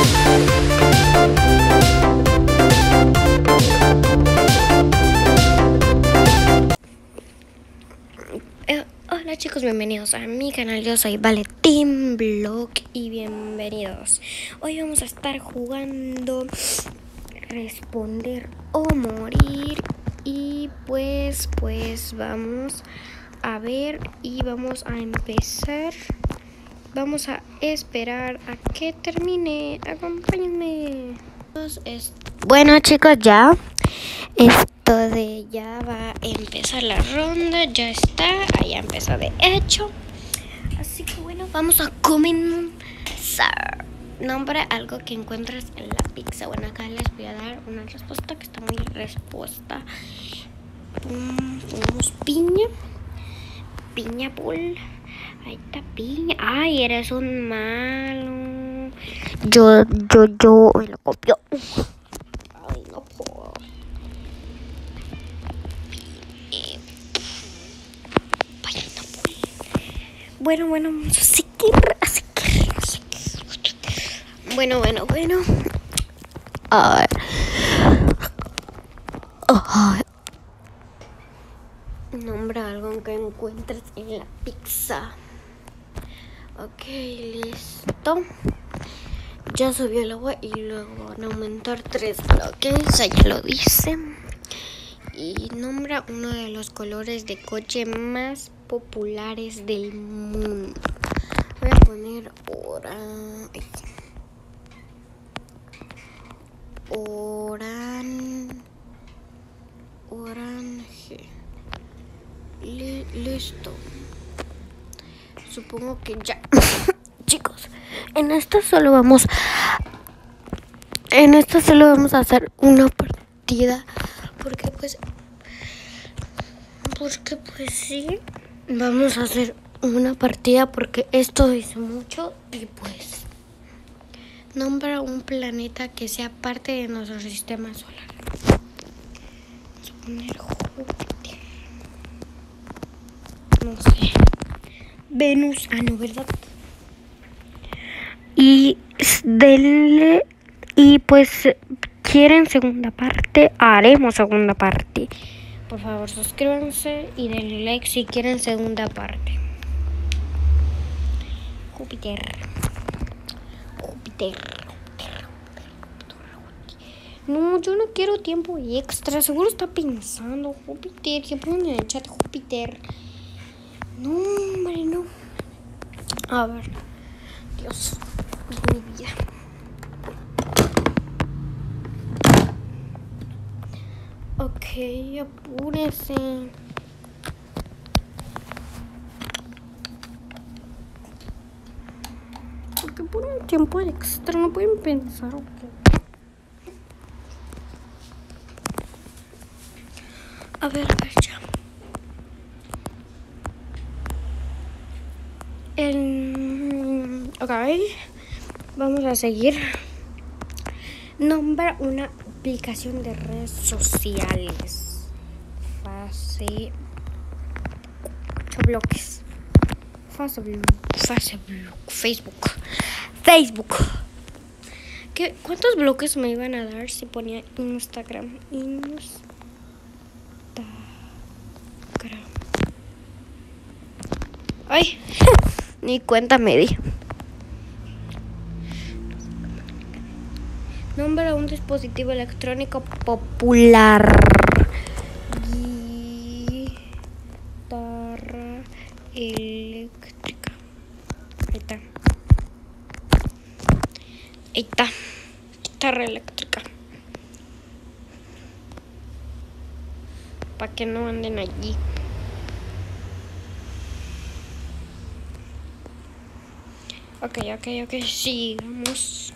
Hola chicos, bienvenidos a mi canal. Yo soy Valentín Vlog y bienvenidos. Hoy vamos a estar jugando Responder o Morir. Y pues vamos a ver y vamos a empezar. Vamos a esperar a que termine. Acompáñenme. Bueno chicos, ya va a empezar la ronda. Ya está, ya empezó de hecho. Así que bueno, vamos a comenzar. Nombra algo que encuentres en la pizza. Bueno, acá les voy a dar una respuesta que está muy respuesta. Ponemos piña. Piña pool. Ahí está piña. Ay, eres un malo. Yo me lo copio. Ay, no puedo. Bueno, vamos a seguir. Bueno. Nombra algo que encuentres en la pizza. Ok, listo. Ya subió el agua y luego van a aumentar 3 bloques. Allá lo dice. Y nombra uno de los colores de coche más populares del mundo. Voy a poner orange. Listo. Supongo que ya. Chicos, en esta solo vamos a hacer una partida. Porque pues sí, vamos a hacer una partida porque esto dice mucho. Y pues nombra un planeta que sea parte de nuestro sistema solar. Vamos a poner Júpiter. No sé. Venus, no, ¿verdad? Y denle. Y pues quieren segunda parte, haremos segunda parte. Por favor, suscríbanse y denle like si quieren segunda parte. Júpiter. No, yo no quiero tiempo extra. Seguro está pensando Júpiter. ¿Qué ponen en el chat Júpiter? No, hombre, no. A ver. Dios, mi vida. Ok, apúrese. Porque por un tiempo extra no pueden pensar, ok. A ver, ya. Ok, vamos a seguir. Nombra una aplicación de redes sociales. Facebook. ¿Cuántos bloques me iban a dar si ponía Instagram? Ay, ni cuenta me di. Nombra un dispositivo electrónico popular. Guitarra eléctrica. Ahí está. Guitarra eléctrica. Para que no anden allí. Ok, sigamos.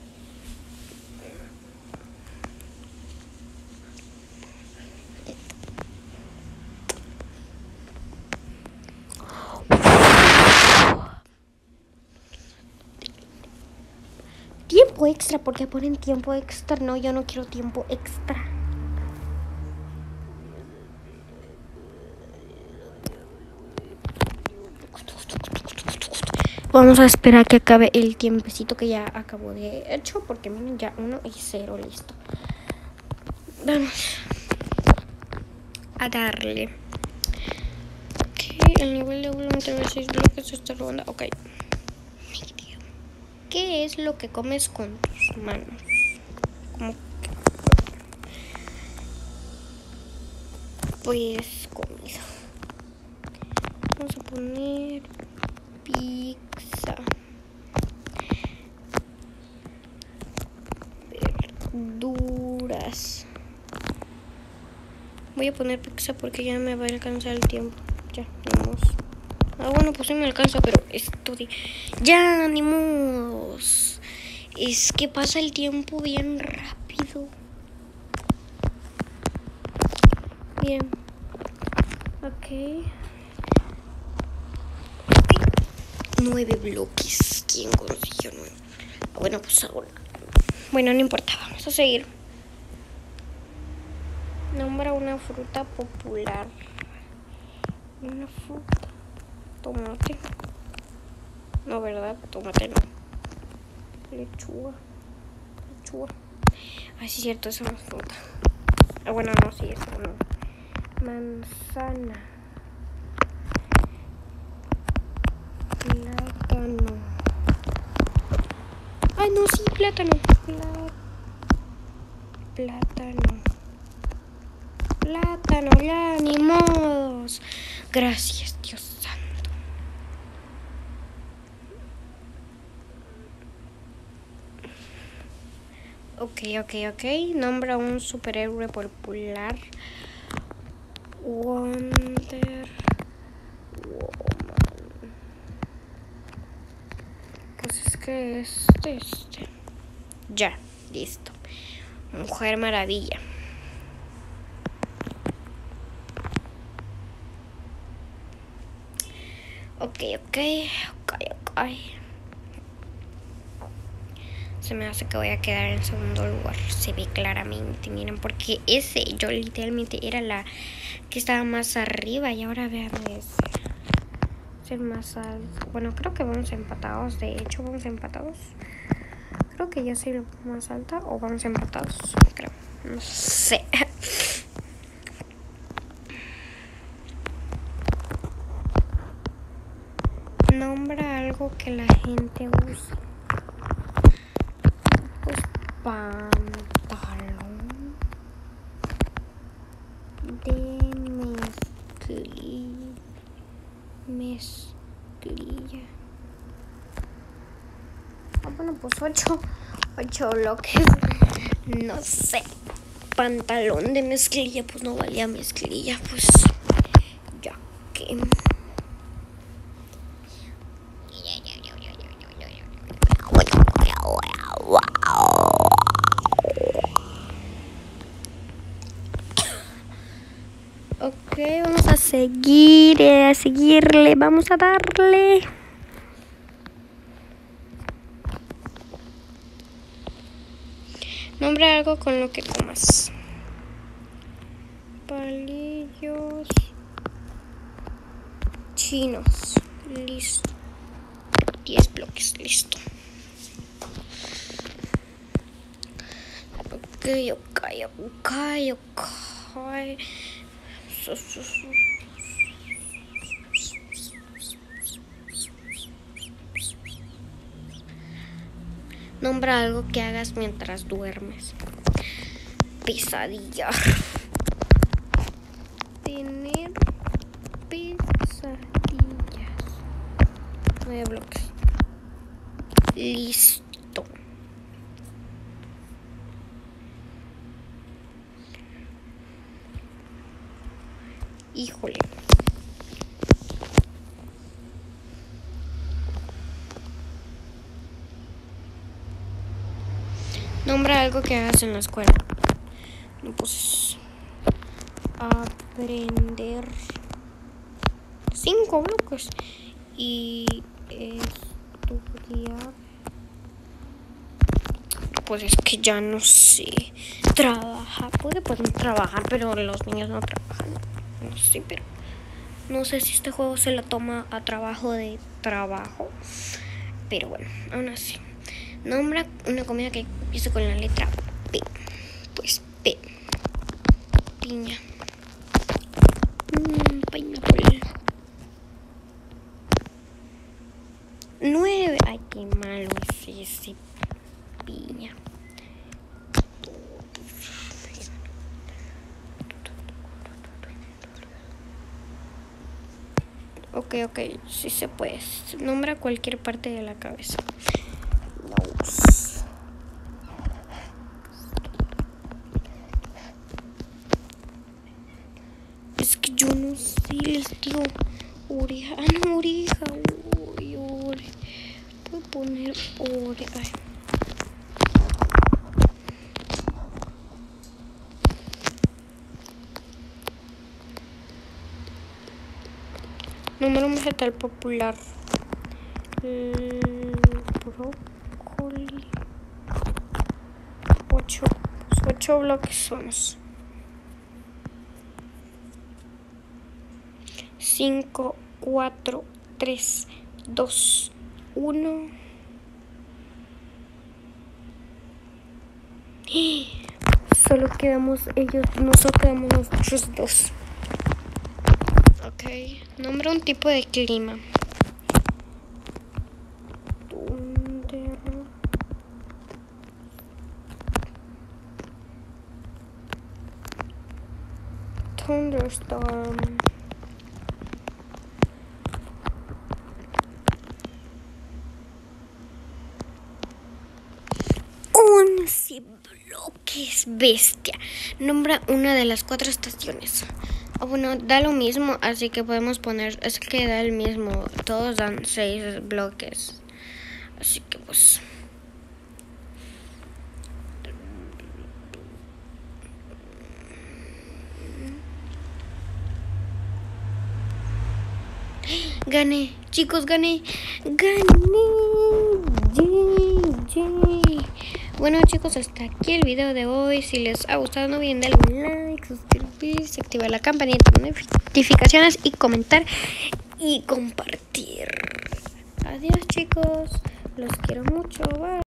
Tiempo extra, ¿por qué ponen tiempo extra? No, yo no quiero tiempo extra. vamos a esperar que acabe el tiempecito que ya acabo de hecho, porque miren, ya 1 y 0, listo. Vamos a darle. Ok, el nivel de volumen de 6 bloques esta ronda. Ok. ¿Qué es lo que comes con tus manos? Como que, pues comida. Vamos a poner pizza, verduras. Voy a poner pizza porque ya me va a alcanzar el tiempo. Ya, vamos. Ah, bueno, pues sí me alcanza, pero estoy... Ya, ni mos. Es que pasa el tiempo bien rápido. Bien. Ok. 9 bloques. ¿Quién consiguió 9? Bueno, pues ahora. Bueno, no importa, vamos a seguir. Nombra una fruta popular. Una fruta. Tomate. No, ¿verdad? Tomate no. Lechuga. Ay, sí, es cierto, esa no es fruta. Ah, bueno, no, sí, esa no. Manzana. Plátano. Ay, no, sí, plátano. Plátano, ya, ni modos. Gracias, Dios santo. Ok. Nombra un superhéroe popular. Wonder Woman. Pues es que este. Ya, listo. Mujer Maravilla. Ok. Se me hace que voy a quedar en segundo lugar. Se ve claramente, miren, porque yo literalmente era la que estaba más arriba y ahora vean ese. Es el más alto. Bueno, creo que vamos empatados. De hecho, vamos empatados. Creo que yo soy la más alta o vamos empatados. Creo. No sé. Nombra algo que la gente usa. Pues pantalón de mezclilla. Ah, bueno, pues 8 bloques. No sé. Pantalón de mezclilla, pues no valía mezclilla, pues ya que... Ok, vamos a seguirle, vamos a darle. Nombra algo con lo que comas. Palillos chinos. Listo. 10 bloques, listo. Ok. Nombra algo que hagas mientras duermes. Pesadilla. Tener pesadillas. 9 bloques. Listo. Híjole. Nombra algo que hagas en la escuela. No, pues aprender 5 bloques y estudiar. Pues es que ya no sé. Trabajar, pueden trabajar, pero los niños no trabajan. No sé, pero no sé si este juego se lo toma a trabajo de trabajo. Pero bueno, aún así. Nombra una comida que empiece con la letra P. Pues P. Piña. Pineapple. 9. Ay, qué malo es ese. Piña. Ok, sí se puede. Nombra cualquier parte de la cabeza. Nose. Es que yo no sé, les digo oreja. Ah, no, oreja. Uy, oreja. Voy a poner oreja. Número vegetal popular. Brócoli. 8 bloques somos. 5, 4, 3, 2, 1. Solo quedamos ellos, nosotros quedamos nosotros dos. Ok, nombra un tipo de clima. Thunderstorm. 11 bloques, bestia. Nombra una de las 4 estaciones. Bueno, da lo mismo, así que podemos poner, es que da el mismo. Todos dan 6 bloques. Así que pues... Gané, chicos, gané. Yay. Bueno, chicos, hasta aquí el video de hoy. Si les ha gustado, no olviden darle un like, suscribirse, activar la campanita de notificaciones y comentar y compartir. Adiós, chicos. Los quiero mucho. Bye.